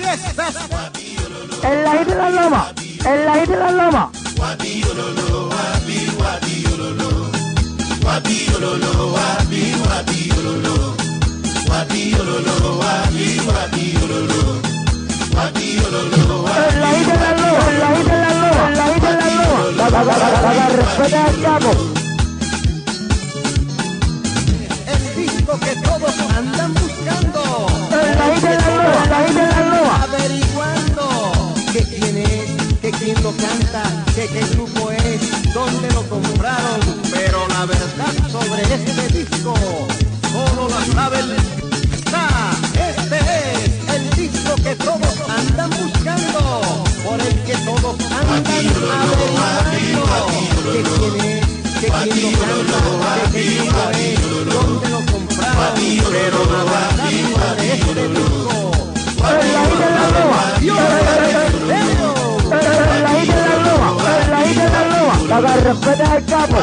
En la isla de la loma, en la isla de la loma. En la isla de la loma, en la isla de la loma, en la isla de la loma. Respeta al capo. El disco que todos andan buscando. En la isla de la loma, en la isla de la loma. Averiguando que quién es, que quién lo canta, que qué grupo es, dónde lo compraron. Pero la verdad sobre este disco solo la sabe el Este es el disco que todos andan buscando, por el que todos andan averiguando que quién es, que quién lo canta, que qué grupo es, dónde lo compraron. Pero la verdad sobre este disco En la isla de la loma. En la isla de la loma, en la isla de la loma. Para que respete al capo.